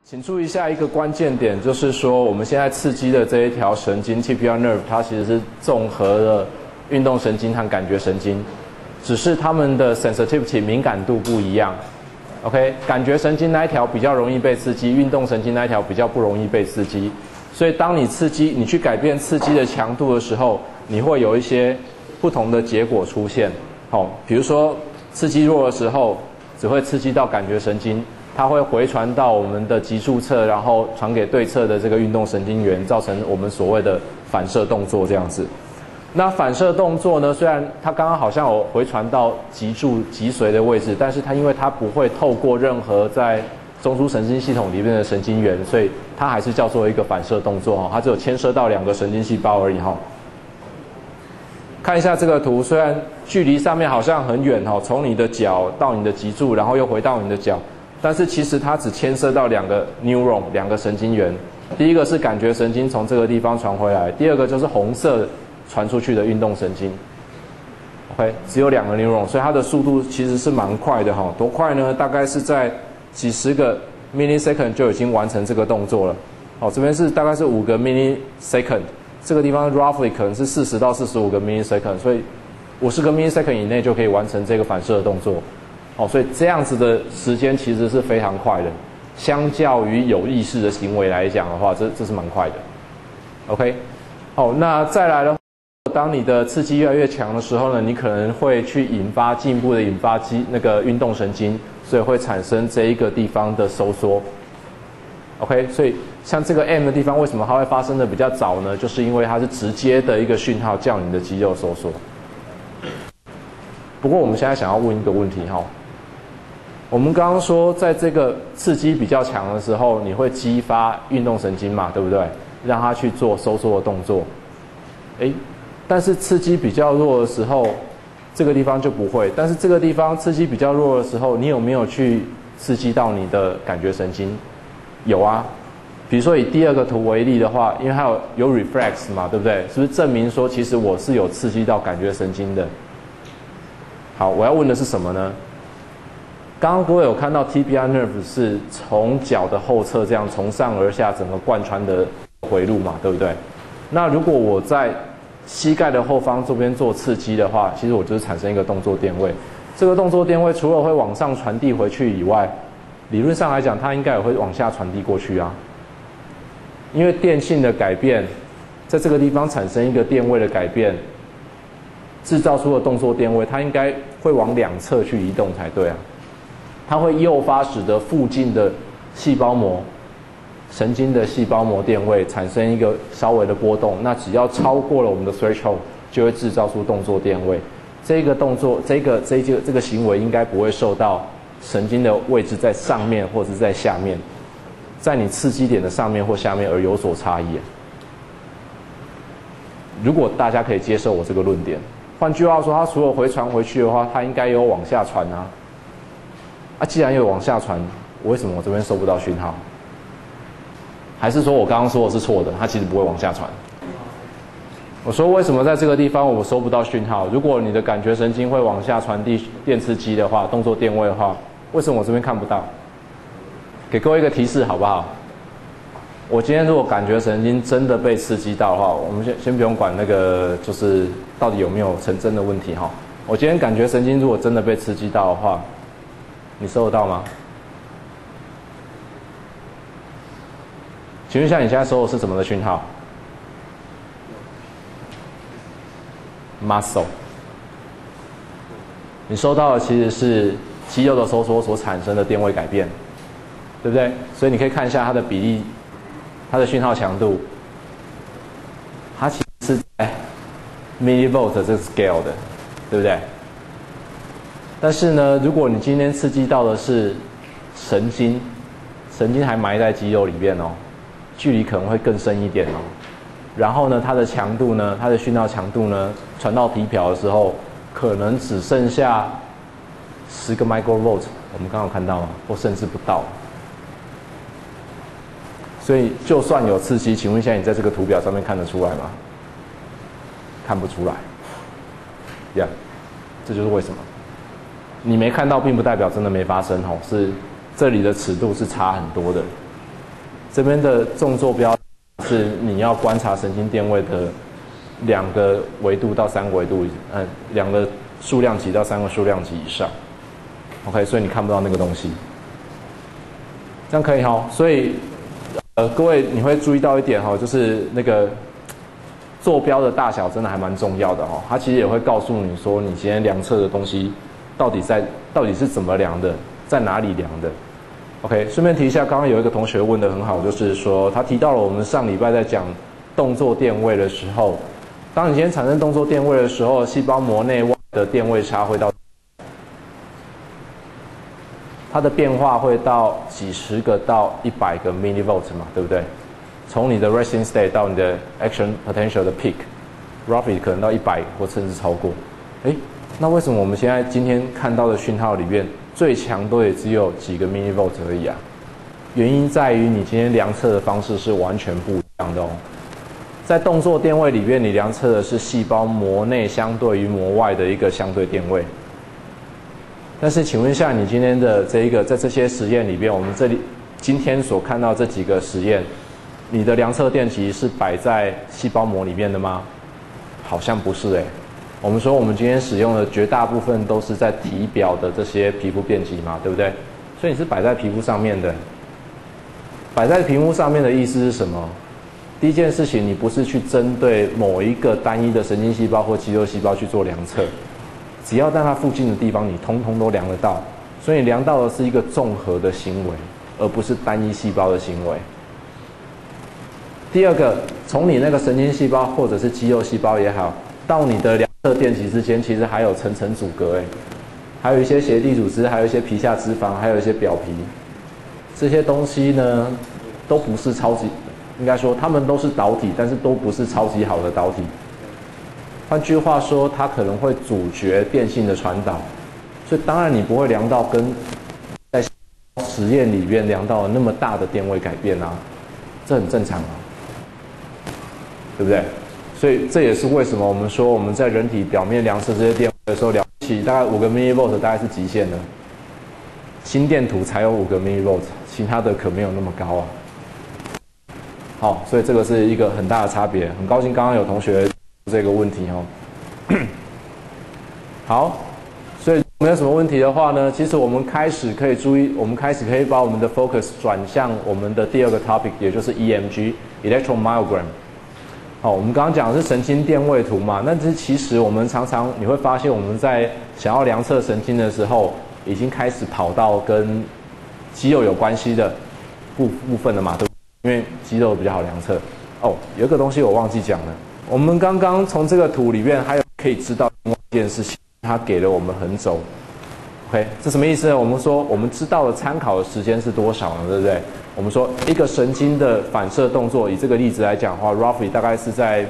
请注意一下一个关键点，就是说我们现在刺激的这一条神经 tibial nerve， 它其实是综合了运动神经和感觉神经，只是它们的 sensitivity 敏感度不一样。OK， 感觉神经那一条比较容易被刺激，运动神经那一条比较不容易被刺激。所以当你你去改变刺激的强度的时候，你会有一些不同的结果出现。比如说刺激弱的时候，只会刺激到感觉神经。它会回传到我们的脊柱侧，然后传给对侧的这个运动神经元，造成我们所谓的反射动作这样子。那反射动作呢，虽然它刚刚好像有回传到脊柱脊髓的位置，但是因为它不会透过任何在中枢神经系统里面的神经元，所以它还是叫做一个反射动作它只有牵涉到2个神经细胞而已看一下这个图，虽然距离上面好像很远从你的脚到你的脊柱，然后又回到你的脚。但是其实它只牵涉到2个 neuron， 2个神经元。第一个是感觉神经从这个地方传回来，第二个就是红色传出去的运动神经。OK， 只有2个 neuron， 所以它的速度其实是蛮快的多快呢？大概是在几十个 millisecond 就已经完成这个动作了。这边是大概是5个 millisecond， 这个地方 roughly 可能是40到45个 millisecond， 所以50个 millisecond 以内就可以完成这个反射的动作。所以这样子的时间其实是非常快的，相较于有意识的行为来讲的话，这是蛮快的。OK， 那再来的话，当你的刺激越来越强的时候呢，你可能会去进一步的引发那个运动神经，所以会产生这一个地方的收缩。OK， 所以像这个 M 的地方，为什么它会发生的比较早呢？就是因为它是直接的一个讯号，叫你的肌肉收缩。不过我们现在想要问一个问题我们刚刚说，在这个刺激比较强的时候，你会激发运动神经嘛，对不对？让它去做收缩的动作。但是刺激比较弱的时候，这个地方就不会。但是这个地方刺激比较弱的时候，你有没有去刺激到你的感觉神经？有啊。比如说以第2个图为例的话，因为它有 reflex 嘛，对不对？是不是证明说其实我是有刺激到感觉神经的？好，我要问的是什么呢？刚刚各位有看到 tibial nerve 是从脚的后侧这样从上而下整个贯穿的回路嘛，对不对？那如果我在膝盖的后方这边做刺激的话，其实我就是产生一个动作电位。这个动作电位除了会往上传递回去以外，理论上来讲，它应该也会往下传递过去啊。因为电性的改变，在这个地方产生一个电位的改变，制造出的动作电位，它应该会往2侧去移动才对啊。它会诱发使得附近的细胞膜、神经的细胞膜电位产生一个稍微的波动，那只要超过了我们的 threshold， 就会制造出动作电位。这个动作，这个行为应该不会受到神经的位置在上面或者是在下面，在你刺激点的上面或下面而有所差异。如果大家可以接受我这个论点，换句话说，它除了回传回去的话，它应该有往下传啊。既然有往下传，为什么我这边收不到讯号？还是说我刚刚说的是错的？它其实不会往下传。我说为什么在这个地方我收不到讯号？如果你的感觉神经会往下传递电刺激的话，动作电位的话，为什么我这边看不到？给各位一个提示好不好？我今天如果感觉神经真的被刺激到的话，我们先不用管那个就是到底有没有成真的问题我今天感觉神经如果真的被刺激到的话，你收得到吗？请问一下，你现在收的是什么的讯号 ？muscle。你收到的其实是肌肉的收缩所产生的电位改变，对不对？所以你可以看一下它的比例，它的讯号强度，它其实是在 millivolt 这个 scale 的，对不对？但是呢，如果你今天刺激到的是神经，神经还埋在肌肉里面距离可能会更深一点然后呢，它的强度呢，它的讯号强度呢，传到体表的时候，可能只剩下10个 microvolt， 我们刚刚有看到吗？或甚至不到。所以就算有刺激，请问一下，你在这个图表上面看得出来吗？看不出来。这就是为什么。你没看到，并不代表真的没发生是这里的尺度是差很多的。 这边的纵坐标是你要观察神经电位的2个维度到3个维度，2个数量级到3个数量级以上。OK， 所以你看不到那个东西，这样可以哈。所以各位你会注意到一点哈，就是那个坐标的大小真的还蛮重要的哈。它其实也会告诉你说，你今天量测的东西到底是怎么量的，在哪里量的。OK， 顺便提一下，刚刚有一个同学问得很好，就是说他提到了我们上礼拜在讲动作电位的时候，当你今天产生动作电位的时候，细胞膜内外的电位差会到。它的变化会到几十个到100个 millivolt 嘛，对不对？从你的 resting state 到你的 action potential 的 peak，roughly 可能到100或甚至超过。那为什么我们现在今天看到的讯号里面最强都也只有几个 millivolt 而已啊？原因在于你今天量测的方式是完全不一样的哦。在动作电位里面，你量测的是细胞膜内相对于膜外的一个相对电位。但是请问一下，你今天的在这些实验里边，我们这里今天所看到这几个实验，你的量测电极是摆在细胞膜里面的吗？好像不是我们说我们今天使用的绝大部分都是在体表的这些皮肤电极嘛，对不对？所以你是摆在皮肤上面的。摆在皮肤上面的意思是什么？第一件事情，你不是去针对某一个单一的神经细胞或肌肉细胞去做量测。只要在它附近的地方，你通通都量得到，所以你量到的是一个综合的行为，而不是单一细胞的行为。第二个，从你那个神经细胞或者是肌肉细胞也好，到你的量测电极之间，其实还有层层阻隔还有一些结缔组织，还有一些皮下脂肪，还有一些表皮，这些东西呢，都不是超级，应该说它们都是导体，但是都不是超级好的导体。换句话说，它可能会阻绝电信的传导，所以当然你不会量到跟在实验里面量到那么大的电位改变啊，这很正常啊，对不对？所以这也是为什么我们说我们在人体表面量测这些电位的时候，了不起大概5个 millivolt 大概是极限的，心电图才有5个 millivolt， 其他的可没有那么高啊。好，所以这个是一个很大的差别。很高兴刚刚有同学这个问题好，所以没有什么问题的话呢，其实我们开始可以注意，我们开始可以把我们的 focus 转向我们的第二个 topic， 也就是 EMG electromyogram。我们刚刚讲的是神经电位图嘛，那其实我们常常你会发现我们在想要量测神经的时候，已经开始跑到跟肌肉有关系的部分了嘛，对不对？因为肌肉比较好量测。有一个东西我忘记讲了。我们刚刚从这个图里面还有可以知道另外一件事情，它给了我们横轴。OK， 这什么意思呢？我们说我们知道的参考的时间是多少呢？对不对？我们说一个神经的反射动作，以这个例子来讲的话 ，roughly 大概是在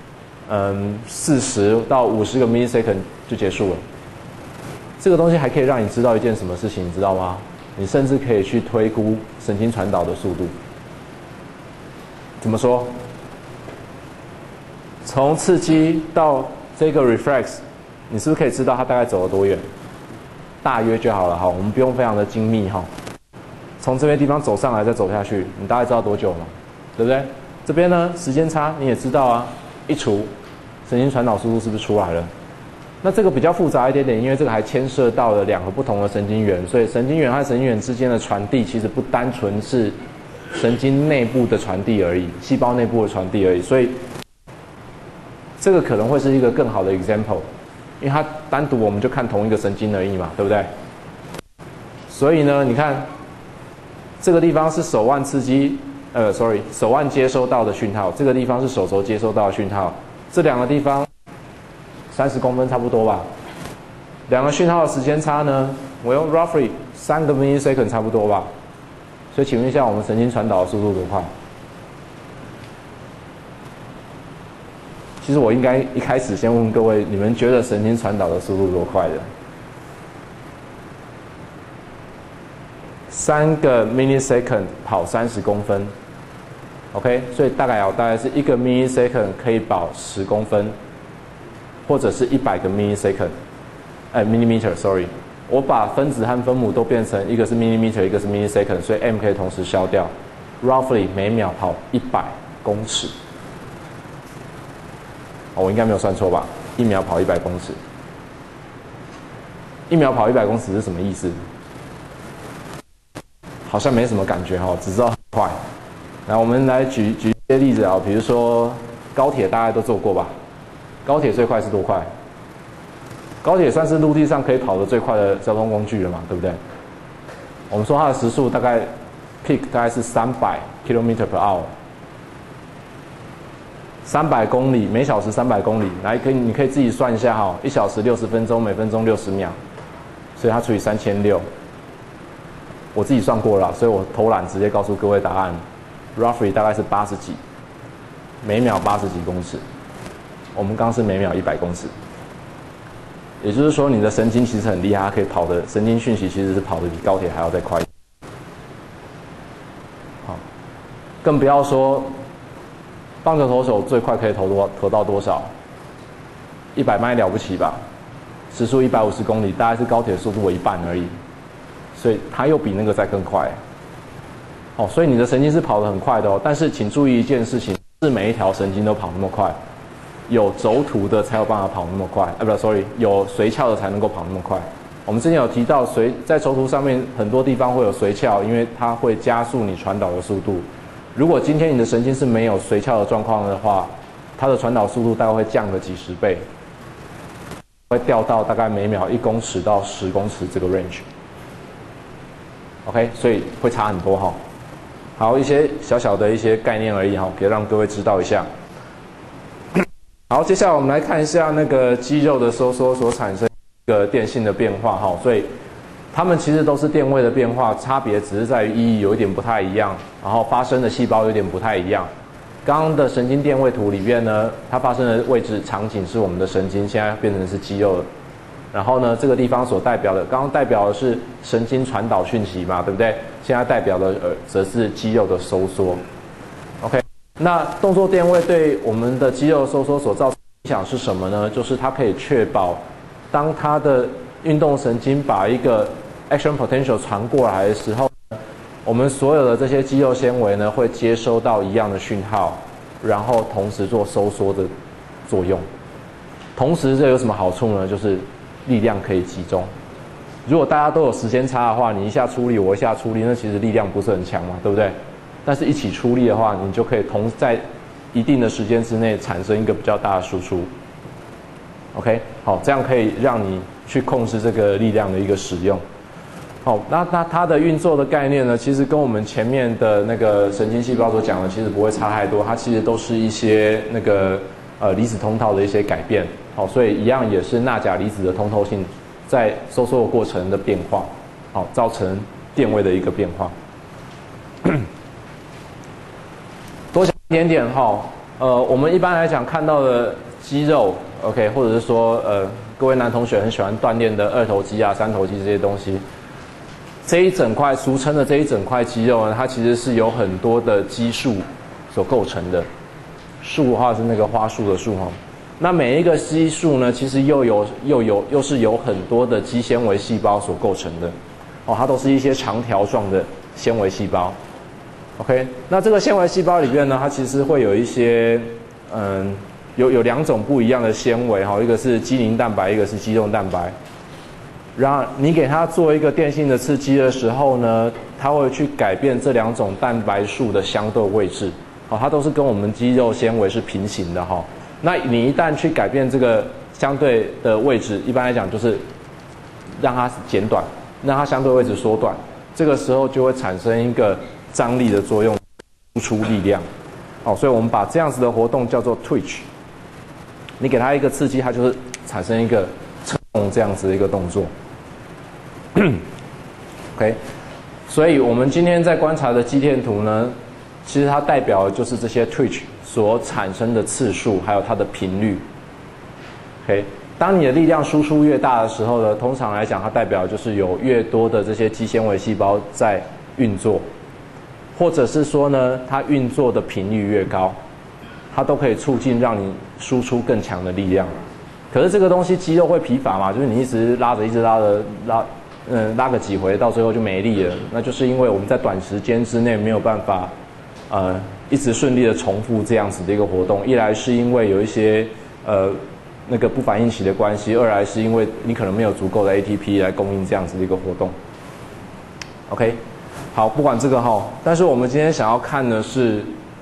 40到50个 millisecond 就结束了。这个东西还可以让你知道一件什么事情，你知道吗？你甚至可以去推估神经传导的速度。怎么说？从刺激到这个 reflex， 你是不是可以知道它大概走了多远？大约就好了哈，我们不用非常的精密哈。从这边地方走上来再走下去，你大概知道多久吗？对不对？这边呢，时间差你也知道啊，一除，神经传导速度是不是出来了？那这个比较复杂一点点，因为这个还牵涉到了2个不同的神经元，所以神经元和神经元之间的传递其实不单纯是神经内部的传递而已，细胞内部的传递而已，所以这个可能会是一个更好的 example， 因为它单独我们就看同一个神经而已嘛，对不对？所以呢，你看这个地方是手腕刺激，手腕接收到的讯号，这个地方是手肘接收到的讯号，这2个地方30公分差不多吧。2个讯号的时间差呢，我用 roughly 3个 millisecond 差不多吧。所以请问一下，我们神经传导的速度多快？其实我应该一开始先问各位，你们觉得神经传导的速度多快的？3个 millisecond 跑30公分 ，OK， 所以大概是1个 millisecond 可以跑10公分，或者是100个 millimeter，sorry， 我把分子和分母都变成一个是 millimeter， 一个是 millisecond， 所以 m 可以同时消掉。 roughly 每秒跑100公尺。我应该没有算错吧？1秒跑100公尺。1秒跑100公尺是什么意思？好像没什么感觉哈，只知道很快。来，我们来举一些例子啊，比如说高铁，大家都坐过吧？高铁最快是多快？高铁算是陆地上可以跑得最快的交通工具了嘛，对不对？我们说它的时速大概 peak 大概是300 km/h。300公里，每小时300公里，来，你可以自己算一下哈，1小时60分钟，每分钟60秒，所以它除以3600，我自己算过了，所以我偷懒直接告诉各位答案 ，roughly 大概是80几，每秒80几公尺，我们刚是每秒100公尺，也就是说你的神经其实很厉害，它可以跑的神经讯息其实是跑得比高铁还要再快，好，更不要说。棒球投手最快可以投到多少？100迈了不起吧？时速150公里，大概是高铁速度的1半而已，所以它又比那个再更快。哦，所以你的神经是跑得很快的哦。但是请注意一件事情，不是每一条神经都跑那么快，有轴突的才有办法跑那么快。有髓鞘的才能够跑那么快。我们之前有提到在轴突上面很多地方会有髓鞘，因为它会加速你传导的速度。如果今天你的神经是没有髓鞘的状况的话，它的传导速度大概会降个几十倍，会掉到大概每秒1公尺到10公尺这个 range。OK， 所以会差很多哈。好，一些小小的一些概念而已哈，可以让各位知道一下。好，接下来我们来看一下那个肌肉的收缩所产生一个电性的变化哈，所以。它们其实都是电位的变化，差别只是在于意义有一点不太一样，然后发生的细胞有点不太一样。刚刚的神经电位图里面呢，它发生的位置场景是我们的神经，现在变成是肌肉了。然后呢，这个地方所代表的，刚刚代表的是神经传导讯息嘛，对不对？现在代表的则是肌肉的收缩。OK， 那动作电位对我们的肌肉收缩所造成的影响是什么呢？就是它可以确保，当它的运动神经把一个action potential 传过来的时候，我们所有的这些肌肉纤维呢，会接收到一样的讯号，然后同时做收缩的作用。同时，这有什么好处呢？就是力量可以集中。如果大家都有时间差的话，你一下出力，我一下出力，那其实力量不是很强嘛，对不对？但是一起出力的话，你就可以在一定的时间之内产生一个比较大的输出。OK， 好，这样可以让你去控制这个力量的一个使用。好，那它的运作的概念呢，其实跟我们前面的那个神经细胞所讲的其实不会差太多，它其实都是一些那个离子通道的一些改变。好，所以一样也是钠钾离子的通透性在收缩的过程的变化，好，造成电位的一个变化。多讲一点点哈，我们一般来讲看到的肌肉 ，OK， 或者是说各位男同学很喜欢锻炼的2头肌啊、3头肌这些东西。这一整块俗称的这一整块肌肉呢，它其实是由很多的肌束所构成的。束的话是那个花束的束哈。那每一个肌束呢，其实又是由很多的肌纤维细胞所构成的。哦，它都是一些长条状的纤维细胞。OK， 那这个纤维细胞里面呢，它其实会有一些有2种不一样的纤维哈，一个是肌磷蛋白，一个是肌肉蛋白。然后你给它做一个电性的刺激的时候呢，它会去改变这2种蛋白束的相对位置，好，它都是跟我们肌肉纤维是平行的哈。那你一旦去改变这个相对的位置，一般来讲就是让它减短，让它相对位置缩短，这个时候就会产生一个张力的作用，输出力量。好，所以我们把这样子的活动叫做 twitch。你给它一个刺激，它就是产生一个侧动这样子的一个动作。OK， 所以我们今天在观察的肌电图呢，其实它代表的就是这些 twitch 所产生的次数，还有它的频率。OK， 当你的力量输出越大的时候呢，通常来讲，它代表就是有越多的这些肌纤维细胞在运作，或者是说呢，它运作的频率越高，它都可以促进让你输出更强的力量。可是这个东西肌肉会疲乏嘛，就是你一直拉个几回，到最后就没力了。那就是因为我们在短时间之内没有办法一直顺利的重复这样子的一个活动。一来是因为有一些那个不反应期的关系，二来是因为你可能没有足够的 ATP 来供应这样子的一个活动。OK， 好，不管这个哈，但是我们今天想要看的是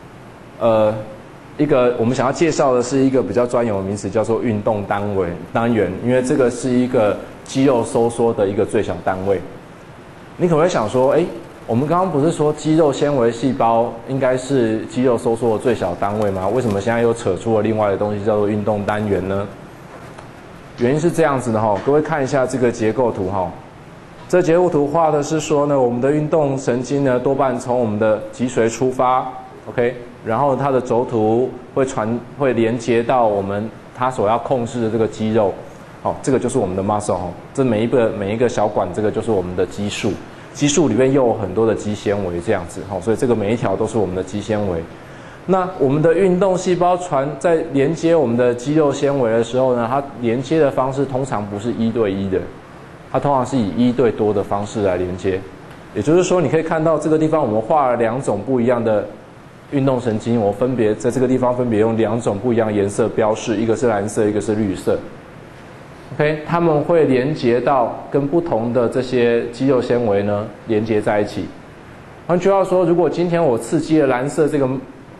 一个我们想要介绍的是一个比较专有的名词，叫做运动单元，因为这个是一个肌肉收缩的一个最小单位。你可能会想说，我们刚刚不是说肌肉纤维细胞应该是肌肉收缩的最小单位吗？为什么现在又扯出了另外的东西叫做运动单元呢？原因是这样子的哈，各位看一下这个结构图哈。这结构图画的是说呢，我们的运动神经呢多半从我们的脊髓出发 ，OK， 然后它的轴突会连接到它所要控制的这个肌肉，这个就是我们的 muscle 这每一个小管，这个就是我们的肌束，肌束里面又有很多的肌纤维这样子，所以这个每一条都是我们的肌纤维。那我们的运动细胞在连接我们的肌肉纤维的时候呢，它连接的方式通常不是1对1的。它通常是以1对多的方式来连接，也就是说，你可以看到这个地方我们画了2种不一样的运动神经，我分别在这个地方分别用2种不一样的颜色标示，一个是蓝色，一个是绿色。OK， 它们会连接到跟不同的这些肌肉纤维呢连接在一起。换句话说，如果今天我刺激了蓝色这个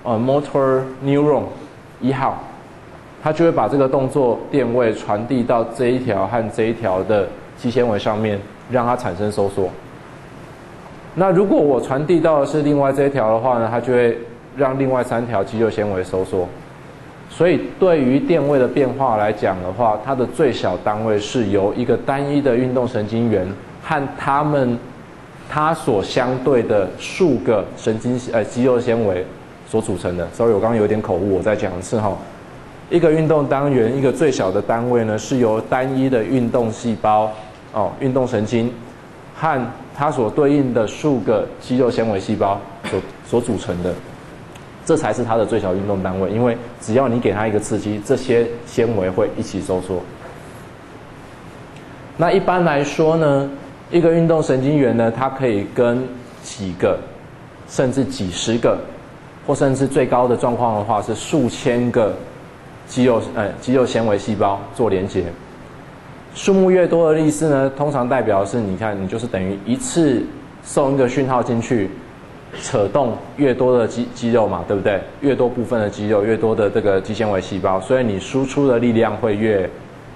motor neuron 1号，它就会把这个动作电位传递到这一条和这一条的肌纤维上面，让它产生收缩。那如果我传递到的是另外这一条的话呢，它就会让另外3条肌肉纤维收缩。所以对于电位的变化来讲的话，它的最小单位是由一个单一的运动神经元和它所相对的数个肌肉纤维所组成的。所以我刚刚有点口误，我再讲一次哈。一个运动单元，一个最小的单位呢，是由单一的运动细胞运动神经和它所对应的数个肌肉纤维细胞所组成的，这才是它的最小运动单位。因为只要你给它一个刺激，这些纤维会一起收缩。那一般来说呢，一个运动神经元呢，它可以跟几个甚至几十个，或甚至最高的状况的话是数千个肌肉纤维细胞做连接。数目越多的意思呢，通常代表的是你就是等于一次送一个讯号进去，扯动越多的肌肉嘛，对不对？越多部分的肌肉，越多的这个肌纤维细胞，所以你输出的力量会越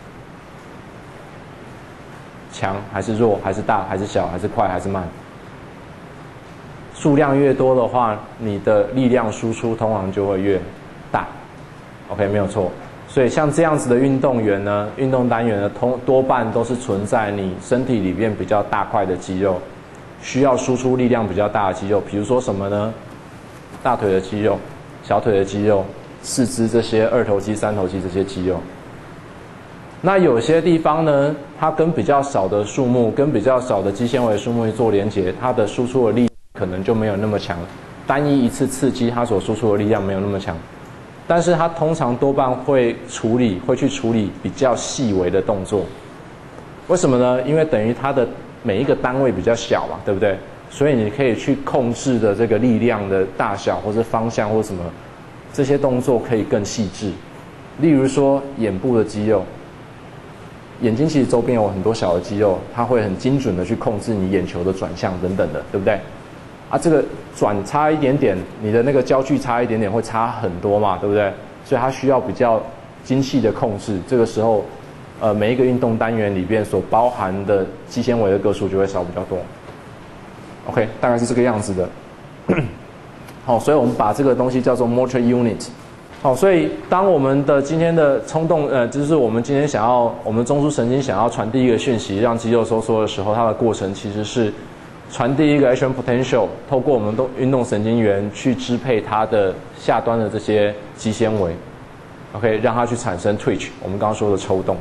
强还是弱，还是大还是小，还是快还是慢。数量越多的话，你的力量输出通常就会越大。OK， 没有错。所以像这样子的运动员呢，运动单元呢，多半都是存在你身体里面比较大块的肌肉，需要输出力量比较大的肌肉。比如说什么呢？大腿的肌肉、小腿的肌肉、四肢这些2头肌、3头肌这些肌肉。那有些地方呢，它跟比较少的数目、跟比较少的肌纤维数目做连结，它的输出的力可能就没有那么强。单一次刺激，它所输出的力量没有那么强。但是它通常多半会去处理比较细微的动作。为什么呢？因为等于它的每一个单位比较小嘛，对不对？所以你可以去控制的这个力量的大小或是方向或什么，这些动作可以更细致。例如说眼部的肌肉，眼睛其实周边有很多小的肌肉，它会很精准的去控制你眼球的转向等等的，对不对？这个转差一点点，你的那个焦距差一点点会差很多嘛，对不对？所以它需要比较精细的控制。这个时候，每一个运动单元里边所包含的肌纤维的个数就会少比较多。OK， 大概是这个样子的。好，所以我们把这个东西叫做 motor unit。好，所以当我们的今天的冲动，就是我们今天我们中枢神经想要传递一个讯息，让肌肉收缩的时候，它的过程其实是传递一个 action potential， 透过我们运动神经元去支配它的下端的这些肌纤维 ，OK， 让它去产生 twitch， 我们刚刚说的抽动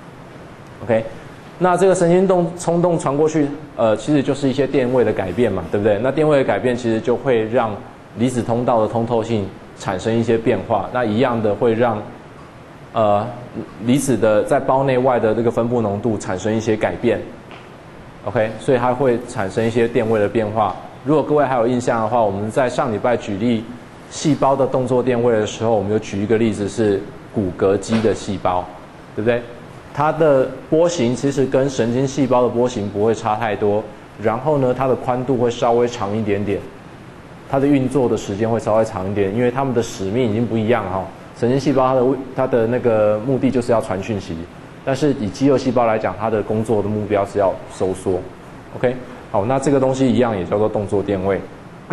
，OK， 那这个神经冲动传过去，其实就是一些电位的改变嘛，对不对？那电位的改变其实就会让离子通道的通透性产生一些变化，那一样的会让离子的在胞内外的这个分布浓度产生一些改变。OK， 所以它会产生一些电位的变化， 如果各位还有印象的话，我们在上礼拜举例细胞的动作电位的时候，我们有举一个例子是骨骼肌的细胞，对不对？它的波形其实跟神经细胞的波形不会差太多，然后呢，它的宽度会稍微长一点点，它的运作的时间会稍微长一点，因为它们的使命已经不一样哈。神经细胞它的那个目的就是要传讯息，但是以肌肉细胞来讲，它的工作的目标是要收缩。OK， 好，那这个东西一样也叫做动作电位。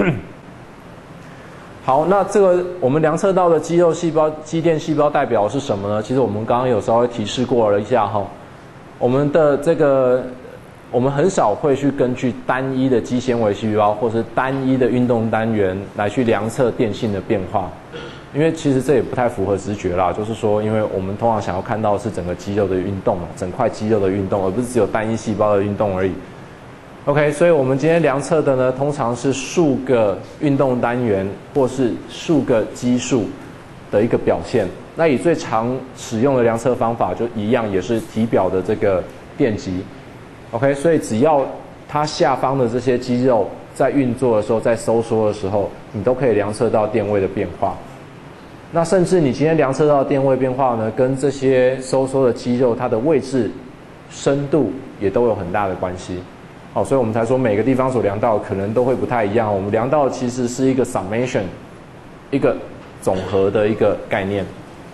好，那这个我们量测到的肌肉细胞、肌电细胞代表是什么呢？其实我们刚刚有稍微提示过了一下哈，我们的这个我们很少会去根据单一的肌纤维细胞或是单一的运动单元来去量测电性的变化，因为其实这也不太符合直觉啦。就是说，因为我们通常想要看到的是整个肌肉的运动嘛，整块肌肉的运动，而不是只有单一细胞的运动而已。OK， 所以我们今天量测的呢，通常是数个运动单元或是数个基数的一个表现。那以最常使用的量测方法就一样，也是体表的这个电极。OK， 所以只要它下方的这些肌肉在运作的时候，在收缩的时候，你都可以量测到电位的变化。那甚至你今天量测到的电位变化呢，跟这些收缩的肌肉它的位置、深度也都有很大的关系。好，所以我们才说每个地方所量到可能都会不太一样。我们量到的其实是一个 summation， 一个总和的一个概念。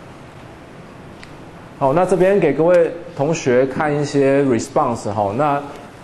好，那这边给各位同学看一些 response 哈。那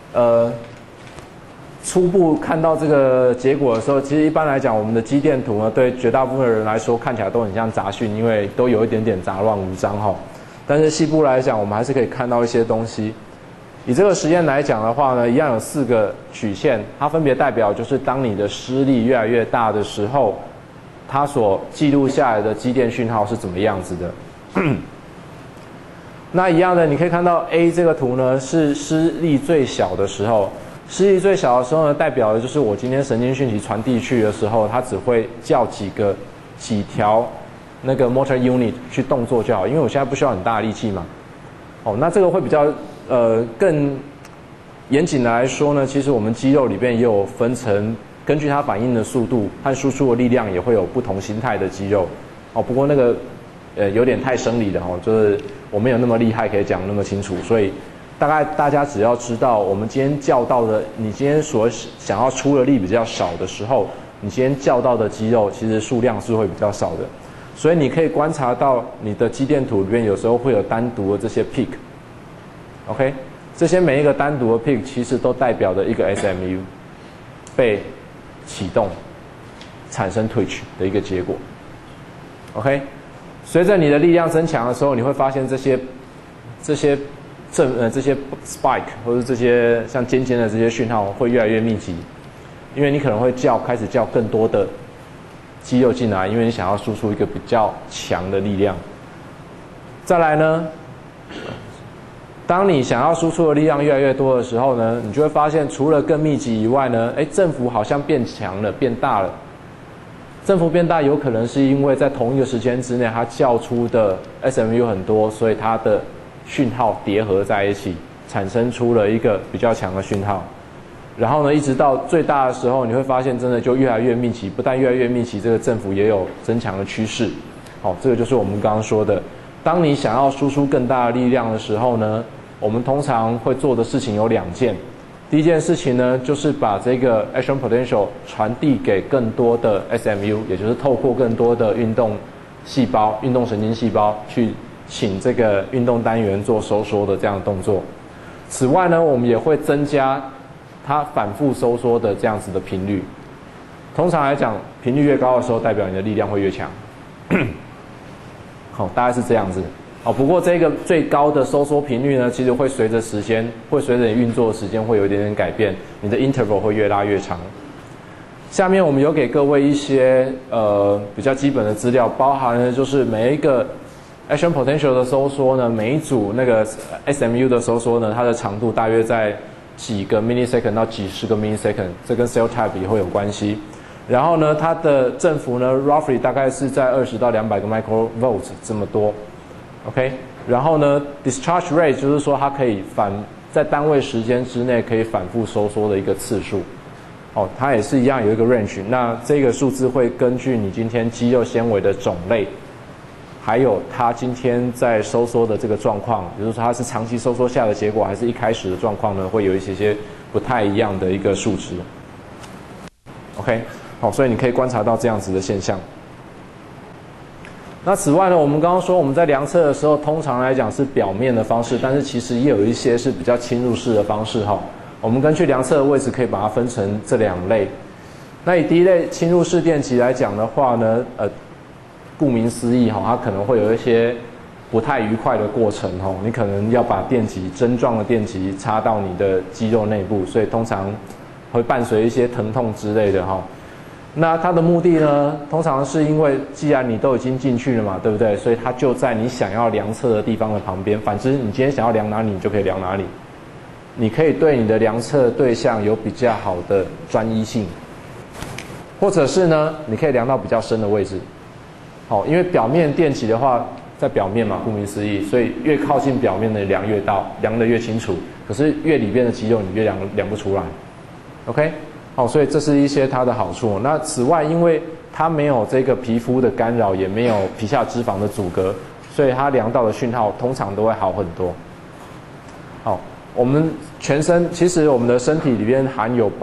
初步看到这个结果的时候，其实一般来讲，我们的肌电图呢，对绝大部分的人来说看起来都很像杂讯，因为都有一点点杂乱无章哈。但是细部来讲，我们还是可以看到一些东西。以这个实验来讲的话呢，一样有4个曲线，它分别代表就是当你的施力越来越大的时候，它所记录下来的肌电讯号是怎么样子的。那一样的，你可以看到 A 这个图呢，是施力最小的时候。施力最小的时候呢，代表的就是我今天神经讯息传递去的时候，它只会叫几条那个 motor unit 去动作就好，因为我现在不需要很大的力气嘛。哦，那这个会比较更严谨的来说呢，其实我们肌肉里边也有分成，根据它反应的速度和输出的力量，也会有不同形态的肌肉。哦，不过那个有点太生理了哦，就是我没有那么厉害可以讲那么清楚，所以大概大家只要知道，我们今天叫到的，你今天所想要出的力比较少的时候，你今天叫到的肌肉其实数量是会比较少的，所以你可以观察到你的肌电图里面有时候会有单独的这些 peak。OK， 这些每一个单独的 peak 其实都代表着一个 SMU 被启动，产生 twitch 的一个结果。OK， 随着你的力量增强的时候，你会发现这些 spike 或者这些像尖尖的这些讯号会越来越密集，因为你可能会开始叫更多的肌肉进来，因为你想要输出一个比较强的力量。再来呢，当你想要输出的力量越来越多的时候呢，你就会发现除了更密集以外呢，振幅好像变强了，变大了。振幅变大有可能是因为在同一个时间之内，它叫出的 SMU 很多，所以它的讯号叠合在一起，产生出了一个比较强的讯号。然后呢，一直到最大的时候，你会发现真的就越来越密集，不但越来越密集，这个振幅也有增强的趋势。好，这个就是我们刚刚说的，当你想要输出更大的力量的时候呢，我们通常会做的事情有2件。第一件事情呢，就是把这个 action potential 传递给更多的 SMU， 也就是透过更多的运动细胞、运动神经细胞去请这个运动单元做收缩的这样的动作。此外呢，我们也会增加它反复收缩的这样子的频率。通常来讲，频率越高的时候，代表你的力量会越强。好，大概是这样子。好，不过这个最高的收缩频率呢，其实会随着时间，会随着你运作的时间会有一点点改变，你的 interval 会越拉越长。下面我们有给各位一些比较基本的资料，包含了就是每一个 action potential 的收缩呢，每一组那个 SMU 的收缩呢，它的长度大约在几个 millisecond 到几十个 millisecond， 这跟 cell type 也会有关系。然后呢，它的振幅呢 roughly 大概是在20到200个 microvolts 这么多。OK， 然后呢 ，discharge rate 就是说它可以在单位时间之内可以反复收缩的一个次数。 哦，它也是一样有一个 range。那这个数字会根据你今天肌肉纤维的种类，还有它今天在收缩的这个状况，比如说它是长期收缩下的结果，还是一开始的状况呢，会有一些不太一样的一个数值。OK， 好，所以你可以观察到这样子的现象。那此外呢，我们刚刚说我们在量测的时候，通常来讲是表面的方式，但是其实也有一些是比较侵入式的方式哈。我们根据量测的位置可以把它分成这2类。那以第一类侵入式电极来讲的话呢，顾名思义哈，它可能会有一些不太愉快的过程哈。你可能要把电极针状的电极插到你的肌肉内部，所以通常会伴随一些疼痛之类的哈。那它的目的呢，通常是因为既然你都已经进去了嘛，对不对？所以它就在你想要量测的地方的旁边。反之，你今天想要量哪里，你就可以量哪里。你可以对你的量测对象有比较好的专一性，或者是呢，你可以量到比较深的位置。好，因为表面电极的话，在表面嘛，顾名思义，所以越靠近表面的量越到，量得越清楚。可是越里边的肌肉，你越量不出来。OK。好，所以这是一些它的好处。那此外，因为它没有这个皮肤的干扰，也没有皮下脂肪的阻隔，所以它量到的讯号通常都会好很多。好，我们全身其实我们的身体里边含有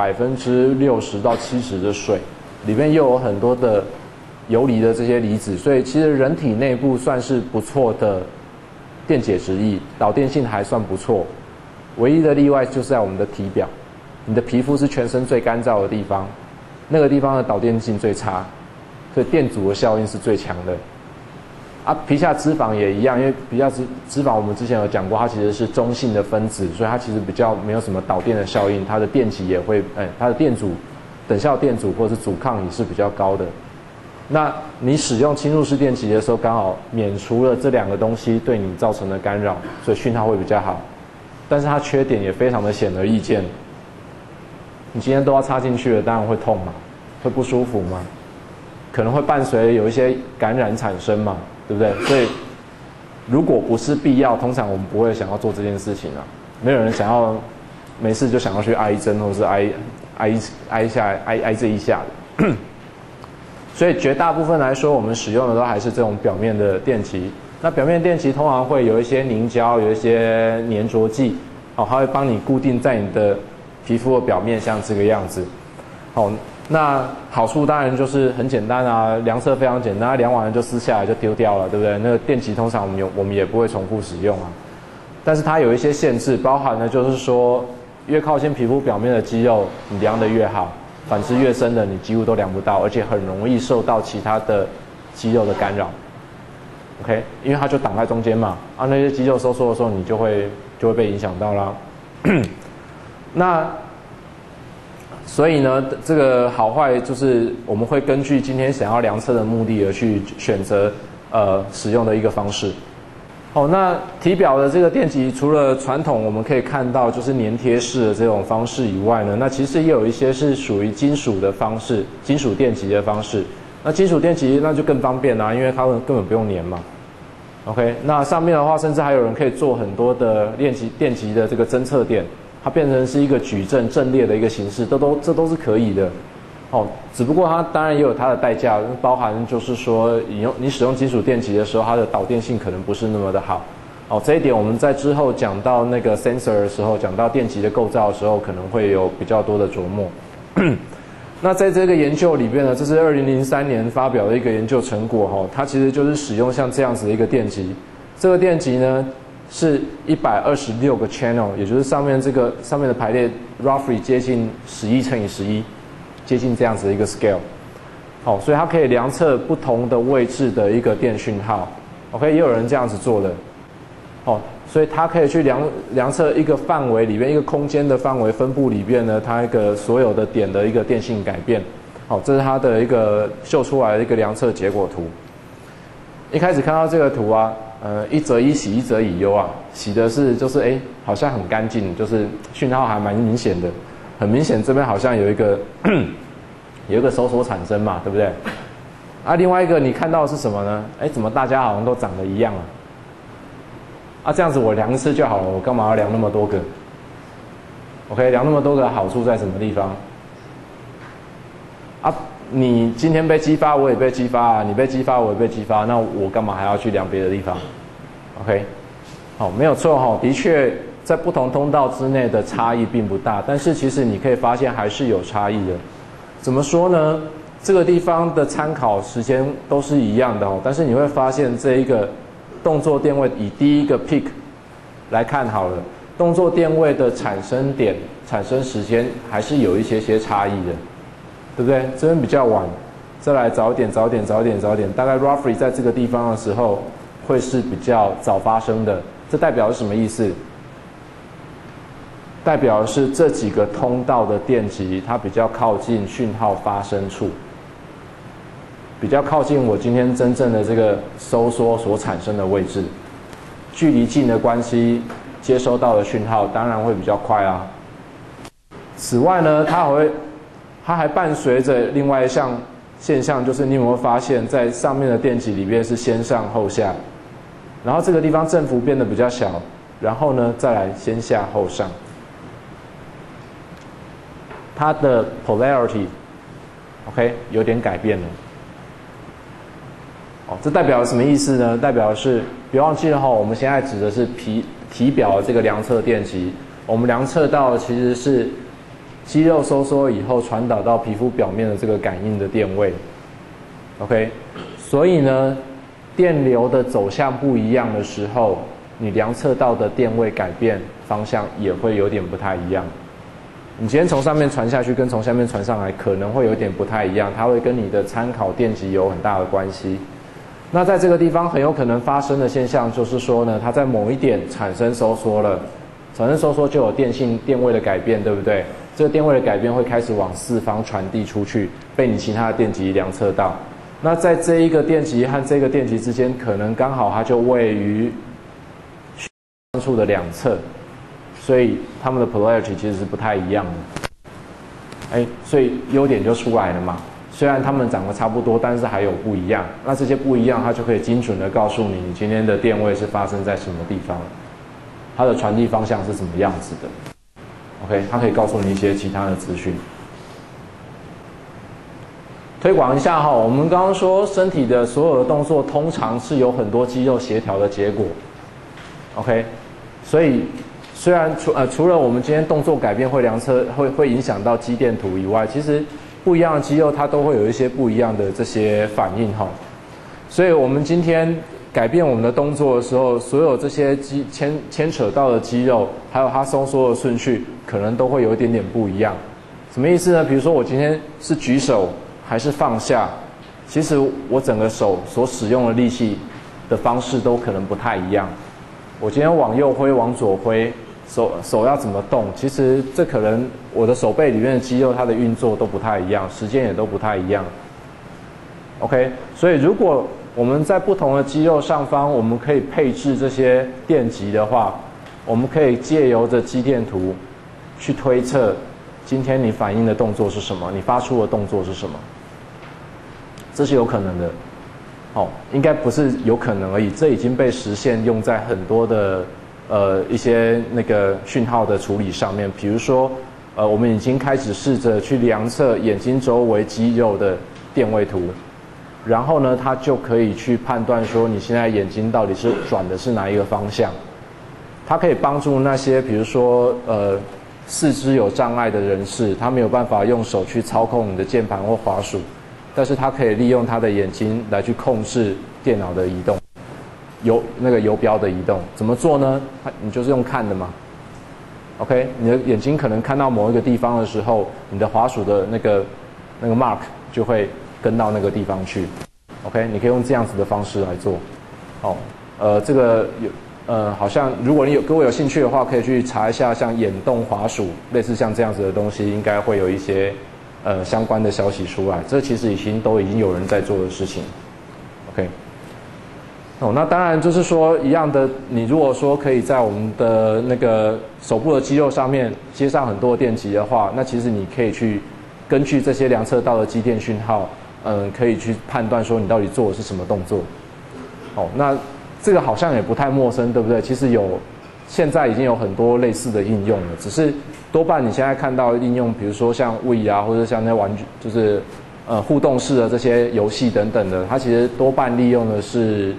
60%到70%的水，里边又有很多的游离的这些离子，所以其实人体内部算是不错的电解质液，导电性还算不错。唯一的例外就是在我们的体表。你的皮肤是全身最干燥的地方，那个地方的导电性最差，所以电阻的效应是最强的。啊，皮下脂肪也一样，因为皮下脂肪我们之前有讲过，它其实是中性的分子，所以它其实比较没有什么导电的效应，它的电极也会，它的电阻、等效电阻或者是阻抗也是比较高的。那你使用侵入式电极的时候，刚好免除了这2个东西对你造成的干扰，所以讯号会比较好。但是它缺点也非常的显而易见。你今天都要插进去了，当然会痛嘛，会不舒服嘛，可能会伴随有一些感染产生嘛，对不对？所以如果不是必要，通常我们不会想要做这件事情啊。没有人想要没事就想要去挨一针，或者是挨这一下的。所以绝大部分来说，我们使用的都还是这种表面的电极。那表面电极通常会有一些凝胶，有一些粘着剂，它会帮你固定在你的皮肤的表面，像这个样子。好，那好处当然就是很简单啊，量测非常简单，量完了就撕下来就丢掉了，对不对？那个电极通常我们也不会重复使用啊。但是它有一些限制，包含呢就是说，越靠近皮肤表面的肌肉，你量得越好；反之越深的，你几乎都量不到，而且很容易受到其他的肌肉的干扰。OK， 因为它就挡在中间嘛，那些肌肉收缩的时候，你就会被影响到啦。那所以呢，这个好坏就是我们会根据今天想要量测的目的而去选择使用的一个方式。好，那体表的这个电极，除了传统我们可以看到就是粘贴式的这种方式以外呢，那其实也有一些是属于金属的方式，金属电极的方式。那金属电极那就更方便啦，因为它根本不用粘嘛。OK， 那上面的话，甚至还有人可以做很多的电极的这个侦测点。它变成是一个矩阵阵列的一个形式，这都是可以的，哦，只不过它当然也有它的代价，包含就是说你使用金属电极的时候，它的导电性可能不是那么的好，哦，这一点我们在之后讲到那个 sensor 的时候，讲到电极的构造的时候，可能会有比较多的琢磨。那在这个研究里边呢，这是2003年发表的一个研究成果哈，它其实就是使用像这样子的一个电极，这个电极呢。是126个 channel， 也就是上面的排列 roughly 接近11乘以11，接近这样子的一个 scale。好，所以它可以量测不同的位置的一个电讯号。OK， 也有人这样子做的。好，所以它可以去量测一个范围里面一个空间的范围分布里面呢，它一个所有的点的一个电性改变。好，这是它的一个秀出来的一个量测结果图。一开始看到这个图啊。一则以喜，一则以忧啊。喜的是就是好像很干净，就是讯号还蛮明显的，很明显这边好像有一个收缩产生嘛，对不对？啊，另外一个你看到的是什么呢？怎么大家好像都长得一样啊？啊，这样子我量一次就好了，我干嘛要量那么多个 ？OK， 量那么多个好处在什么地方？ 你今天被激发，我也被激发啊，你被激发，我也被激发，那我干嘛还要去量别的地方 ？OK， 好，没有错哈，的确在不同通道之内的差异并不大，但是其实你可以发现还是有差异的。怎么说呢？这个地方的参考时间都是一样的哦，但是你会发现这一个动作电位以第一个 peak 来看好了，动作电位的产生点、产生时间还是有一些差异的。对不对？这边比较晚，再来早点，大概 roughly 在这个地方的时候，会是比较早发生的。这代表是什么意思？代表的是这几个通道的电极，它比较靠近讯号发生处，比较靠近我今天真正的这个收缩所产生的位置。距离近的关系，接收到的讯号当然会比较快啊。此外呢，它还伴随着另外一项现象，就是你有没有发现，在上面的电极里面是先上后下，然后这个地方振幅变得比较小，然后呢再来先下后上，它的 polarity，OK， 有点改变了。哦，这代表什么意思呢？代表的是，别忘记了哈，我们现在指的是体表的这个量测电极，我们量测到的其实是肌肉收缩以后传导到皮肤表面的这个感应的电位 ，OK， 所以呢，电流的走向不一样的时候，你量测到的电位改变方向也会有点不太一样。你今天从上面传下去跟从下面传上来可能会有点不太一样，它会跟你的参考电极有很大的关系。那在这个地方很有可能发生的现象就是说呢，它在某一点产生收缩了，产生收缩就有电位的改变，对不对？这个电位的改变会开始往四方传递出去，被你其他的电极量测到。那在这一个电极和这个电极之间，可能刚好它就位于处的两侧，所以它们的 polarity 其实是不太一样的。所以优点就出来了嘛。虽然它们长得差不多，但是还有不一样。那这些不一样，它就可以精准的告诉你，你今天的电位是发生在什么地方，它的传递方向是什么样子的。OK， 它可以告诉你一些其他的资讯。推广一下哈，我们刚刚说身体的所有的动作通常是有很多肌肉协调的结果。OK， 所以虽然除了我们今天动作改变会量测会影响到肌电图以外，其实不一样的肌肉它都会有一些不一样的这些反应哈。所以我们今天改变我们的动作的时候，所有这些牵扯到的肌肉，还有它收缩的顺序，可能都会有一点点不一样。什么意思呢？比如说我今天是举手还是放下，其实我整个手所使用的力气的方式都可能不太一样。我今天往右挥，往左挥，手要怎么动？其实这可能我的手背里面的肌肉它的运作都不太一样，时间也都不太一样。OK， 所以如果我们在不同的肌肉上方，我们可以配置这些电极的话，我们可以借由着肌电图去推测今天你反应的动作是什么，你发出的动作是什么，这是有可能的。应该不是有可能而已，这已经被实现用在很多的一些那个讯号的处理上面。比如说我们已经开始试着去量测眼睛周围肌肉的电位图。然后呢，它就可以去判断说你现在眼睛到底是转的是哪一个方向。它可以帮助那些比如说四肢有障碍的人士，他没有办法用手去操控你的键盘或滑鼠，但是他可以利用他的眼睛来去控制电脑的移动，游标的移动。怎么做呢？你就是用看的嘛。OK， 你的眼睛可能看到某一个地方的时候，你的滑鼠的那个 mark 就会跟到那个地方去 ，OK， 你可以用这样子的方式来做。这个好像如果各位有兴趣的话，可以去查一下像眼动滑鼠，类似像这样子的东西，应该会有一些相关的消息出来。这其实已经有人在做的事情 ，OK。那当然就是说一样的，你如果说可以在我们的那个手部的肌肉上面接上很多电极的话，那其实你可以去根据这些量测到的肌电讯号，可以去判断说你到底做的是什么动作。那这个好像也不太陌生，对不对？其实现在已经有很多类似的应用了，只是多半你现在看到的应用，比如说像 Wii 啊，或者像那些玩具，就是互动式的这些游戏等等的，它其实多半利用的是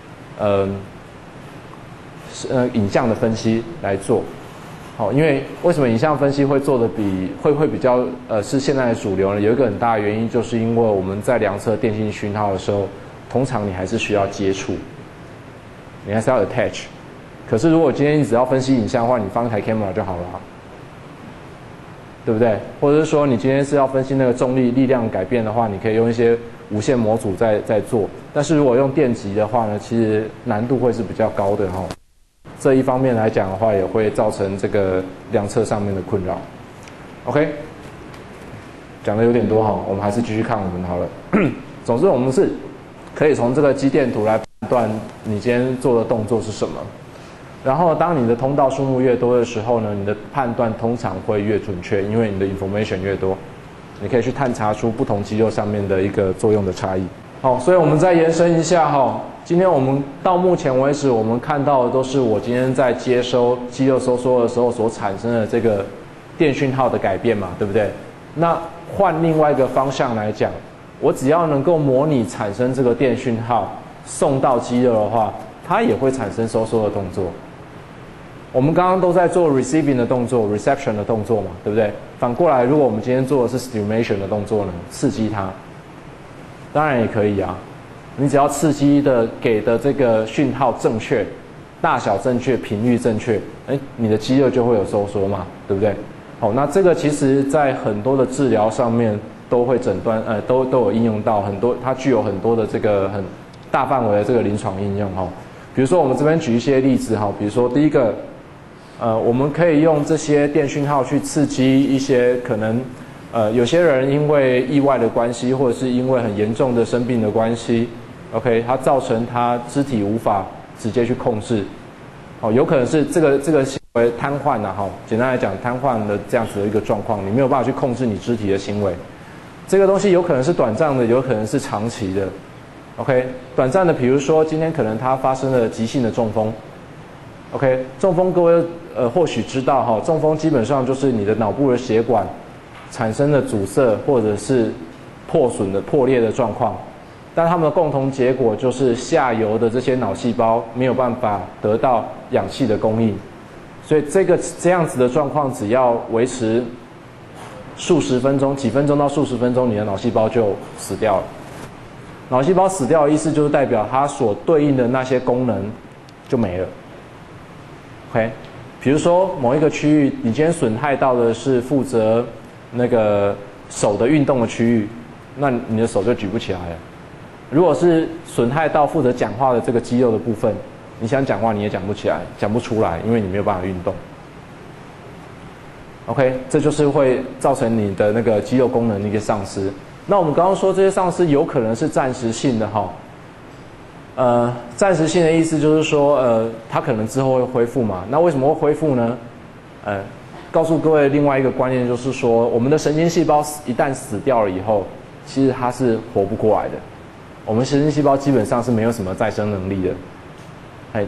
影像的分析来做。好，因为为什么影像分析会做的会比较是现在的主流呢？有一个很大的原因，就是因为我们在量测电信讯号的时候，通常你还是需要接触，你还是要 attach。可是如果今天你只要分析影像的话，你放一台 camera 就好了，对不对？或者是说你今天是要分析那个重力力量改变的话，你可以用一些无线模组在做。但是如果用电极的话呢，其实难度会是比较高的哈。这一方面来讲的话，也会造成这个量测上面的困扰。OK， 讲的有点多哈，我们还是继续看我们好了。总之，我们是可以从这个肌电图来判断你今天做的动作是什么。然后，当你的通道数目越多的时候呢，你的判断通常会越准确，因为你的 information 越多，你可以去探查出不同肌肉上面的一个作用的差异。好，所以我们再延伸一下哈。今天我们到目前为止，我们看到的都是我今天在接收肌肉收缩的时候所产生的这个电讯号的改变嘛，对不对？那换另外一个方向来讲，我只要能够模拟产生这个电讯号送到肌肉的话，它也会产生收缩的动作。我们刚刚都在做 receiving 的动作 ，reception 的动作嘛，对不对？反过来，如果我们今天做的是 stimulation 的动作呢，刺激它，当然也可以啊。你只要刺激的给的这个讯号正确，大小正确，频率正确，你的肌肉就会有收缩嘛，对不对？好，那这个其实在很多的治疗上面都会诊断，都有应用到很多，它具有很多的这个很大范围的这个临床应用哈。比如说我们这边举一些例子哈，比如说第一个，我们可以用这些电讯号去刺激一些可能。有些人因为意外的关系，或者是因为很严重的生病的关系 ，OK， 它造成他肢体无法直接去控制，有可能是这个行为瘫痪呐，简单来讲，瘫痪的这样子的一个状况，你没有办法去控制你肢体的行为，这个东西有可能是短暂的，有可能是长期的 ，OK， 短暂的，比如说今天可能他发生了急性的中风 ，OK， 中风各位或许知道哈，中风基本上就是你的脑部的血管产生的阻塞或者是破裂的状况，但它们的共同结果就是下游的这些脑细胞没有办法得到氧气的供应，所以这样子的状况，只要维持数十分钟，几分钟到数十分钟，你的脑细胞就死掉了。脑细胞死掉的意思就是代表它所对应的那些功能就没了。OK， 比如说某一个区域，你今天损害到的是负责那个手的运动的区域，那你的手就举不起来了。如果是损害到负责讲话的这个肌肉的部分，你想讲话你也讲不起来，讲不出来，因为你没有办法运动。OK， 这就是会造成你的那个肌肉功能的一个丧失。那我们刚刚说这些丧失有可能是暂时性的哈，暂时性的意思就是说，它可能之后会恢复嘛。那为什么会恢复呢？告诉各位另外一个观念就是说，我们的神经细胞一旦死掉了以后，其实它是活不过来的。我们神经细胞基本上是没有什么再生能力的。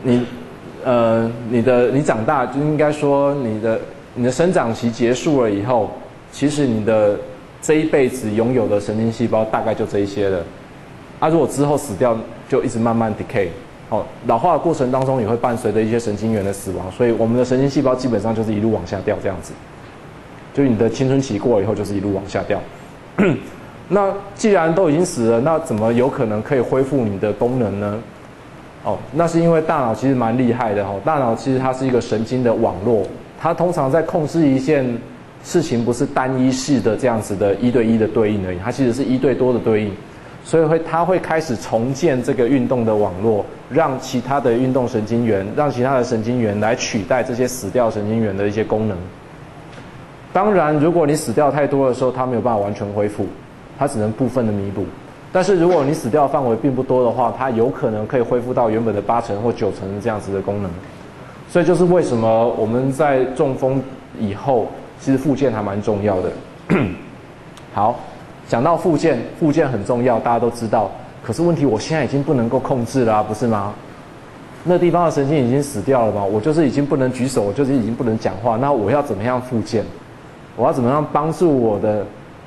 你长大就应该说你的生长期结束了以后，其实你的这一辈子拥有的神经细胞大概就这一些了。如果之后死掉，就一直慢慢 decay。老化的过程当中也会伴随着一些神经元的死亡，所以我们的神经细胞基本上就是一路往下掉这样子。就是你的青春期过了以后，就是一路往下掉。那既然都已经死了，那怎么有可能可以恢复你的功能呢？那是因为大脑其实蛮厉害的。大脑其实它是一个神经的网络，它通常在控制一件事情不是单一式的这样子的1对1的对应而已，它其实是1对多的对应。所以它会开始重建这个运动的网络，让其他的运动神经元，让其他的神经元来取代这些死掉神经元的一些功能。当然，如果你死掉太多的时候，它没有办法完全恢复，它只能部分的弥补。但是如果你死掉的范围并不多的话，它有可能可以恢复到原本的8成或9成这样子的功能。所以就是为什么我们在中风以后，其实复健还蛮重要的。好。讲到复健很重要，大家都知道。可是问题，我现在已经不能够控制了，不是吗？那地方的神经已经死掉了嘛，我就是已经不能举手，我就是已经不能讲话。那我要怎么样复健？我要怎么样帮助我的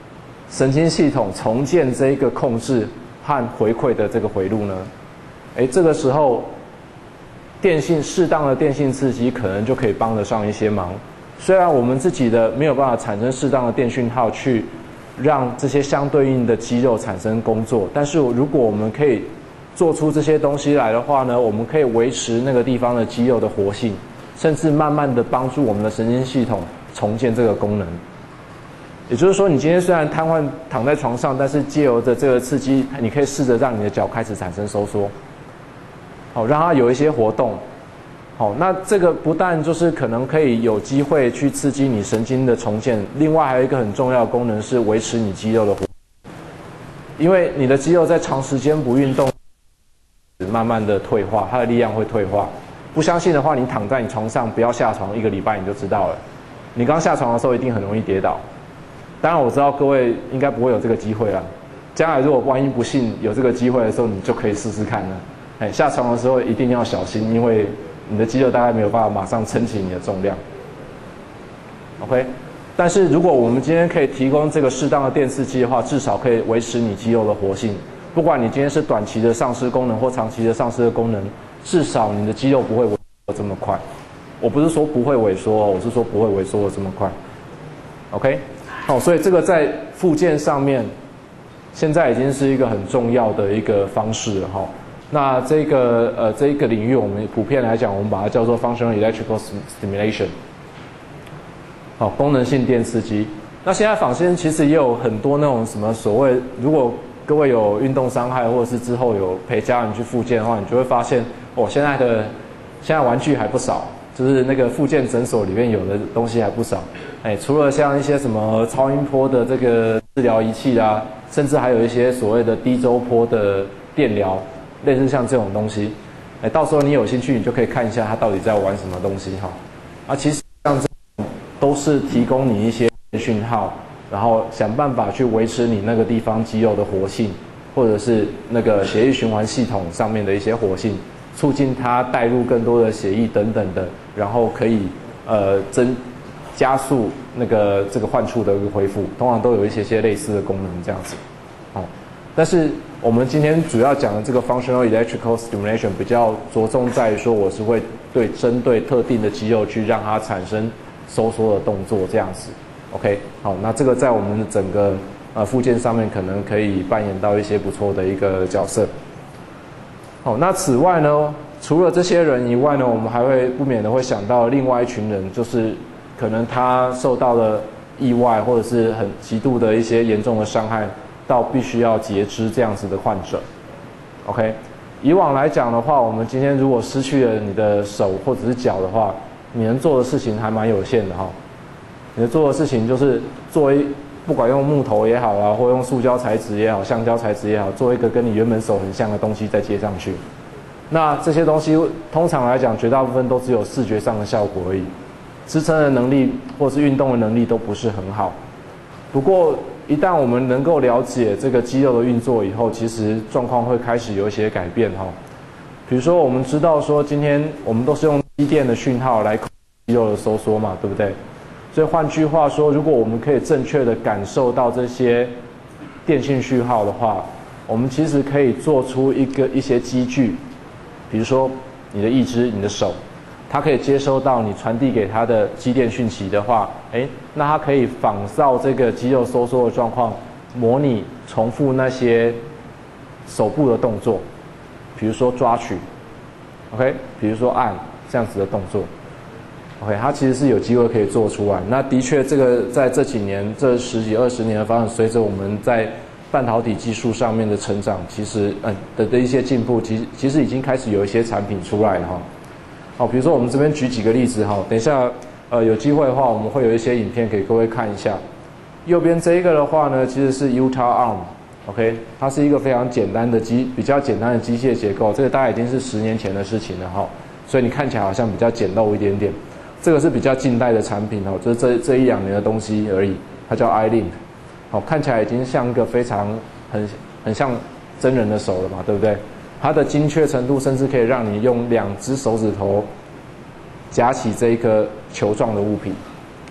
神经系统重建这个控制和回馈的这个回路呢？这个时候适当的电性刺激可能就可以帮得上一些忙。虽然我们自己的没有办法产生适当的电讯号去让这些相对应的肌肉产生工作，但是如果我们可以做出这些东西来的话呢，我们可以维持那个地方的肌肉的活性，甚至慢慢的帮助我们的神经系统重建这个功能。也就是说，你今天虽然瘫痪躺在床上，但是借由的这个刺激，你可以试着让你的脚开始产生收缩，好，让它有一些活动。好，那这个不但就是可能可以有机会去刺激你神经的重建，另外还有一个很重要的功能是维持你肌肉的活动。因为你的肌肉在长时间不运动，慢慢的退化，它的力量会退化。不相信的话，你躺在你床上，不要下床1个礼拜你就知道了。你刚下床的时候一定很容易跌倒。当然我知道各位应该不会有这个机会啦。将来如果万一不幸有这个机会的时候，你就可以试试看了。下床的时候一定要小心，因为你的肌肉大概没有办法马上撑起你的重量。OK， 但是如果我们今天可以提供这个适当的电刺激的话，至少可以维持你肌肉的活性。不管你今天是短期的丧失功能或长期的丧失的功能，至少你的肌肉不会萎缩这么快。我不是说不会萎缩，我是说不会萎缩的这么快。OK， 好，所以这个在复健上面，现在已经是一个很重要的一个方式了哈。那这一个领域，我们普遍来讲，我们把它叫做 functional electrical stimulation， 好，功能性电刺激。那现在坊间其实也有很多那种什么所谓，如果各位有运动伤害，或者是之后有陪家人去复健的话，你就会发现，现在玩具还不少，就是那个复健诊所里面有的东西还不少。除了像一些什么超音波的这个治疗仪器啦，甚至还有一些所谓的低周波的电疗，类似像这种东西。到时候你有兴趣，你就可以看一下它到底在玩什么东西哈。其实像这种都是提供你一些讯号，然后想办法去维持你那个地方肌肉的活性，或者是那个血液循环系统上面的一些活性，促进它带入更多的血液等等的，然后可以加速这个患处的一个恢复，通常都有一些类似的功能这样子。但是我们今天主要讲的这个 functional electrical stimulation 比较着重在于说，我是会针对特定的肌肉去让它产生收缩的动作这样子。OK， 好，那这个在我们的整个复健上面可能可以扮演到一些不错的一个角色。好，那此外呢，除了这些人以外呢，我们还会不免的会想到另外一群人，就是可能他受到了意外或者是很极度的一些严重的伤害，到必须要截肢这样子的患者。OK， 以往来讲的话，我们今天如果失去了你的手或者是脚的话，你能做的事情还蛮有限的哈。你能做的事情就是不管用木头也好啊，或用塑胶材质也好，橡胶材质也好，做一个跟你原本手很像的东西再接上去。那这些东西通常来讲，绝大部分都只有视觉上的效果而已，支撑的能力或是运动的能力都不是很好。不过一旦我们能够了解这个肌肉的运作以后，其实状况会开始有一些改变哈。比如说我们知道说，今天我们都是用肌电的讯号来控制肌肉的收缩嘛，对不对？所以换句话说，如果我们可以正确的感受到这些电信讯号的话，我们其实可以做出一些机具，比如说你的义肢、你的手，它可以接收到你传递给它的肌电讯息的话，那它可以仿照这个肌肉收缩的状况，模拟重复那些手部的动作，比如说抓取 ，OK， 比如说按这样子的动作。OK， 它其实是有机会可以做出来。那的确，这个在这几年、这10几20年的发展，随着我们在半导体技术上面的成长，其实的一些进步，其实已经开始有一些产品出来了哈。好，比如说我们这边举几个例子哈，等一下有机会的话，我们会有一些影片给各位看一下。右边这一个的话呢，其实是 Utah Arm，OK， 它是一个非常简单的比较简单的机械结构，这个大概已经是10年前的事情了哈，所以你看起来好像比较简陋一点点。这个是比较近代的产品哦，就是这1-2年的东西而已，它叫 iLink， 好，看起来已经像一个非常很像真人的手了嘛，对不对？它的精确程度甚至可以让你用2只手指头夹起这一个球状的物品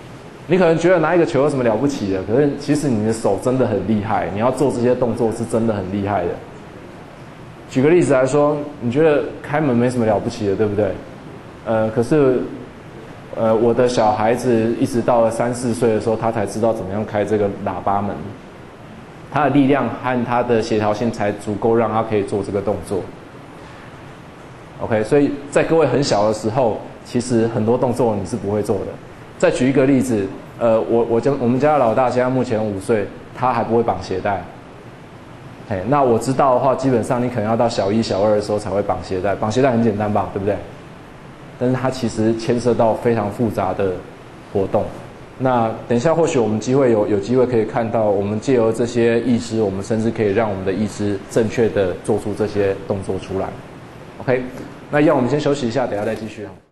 你可能觉得拿一个球有什么了不起的，可是其实你的手真的很厉害，你要做这些动作是真的很厉害的。举个例子来说，你觉得开门没什么了不起的，对不对？可是我的小孩子一直到了3、4岁的时候，他才知道怎么样开这个喇叭门，他的力量和他的协调性才足够让他可以做这个动作。OK， 所以在各位很小的时候，其实很多动作你是不会做的。再举一个例子，我们家的老大现在目前5岁，他还不会绑鞋带。那我知道的话，基本上你可能要到小1、小2的时候才会绑鞋带。绑鞋带很简单吧，对不对？但是它其实牵涉到非常复杂的活动。那等一下或许我们有机会可以看到，我们借由这些义肢，我们甚至可以让我们的义肢正确的做出这些动作出来。OK， 那要我们先休息一下，等一下再继续。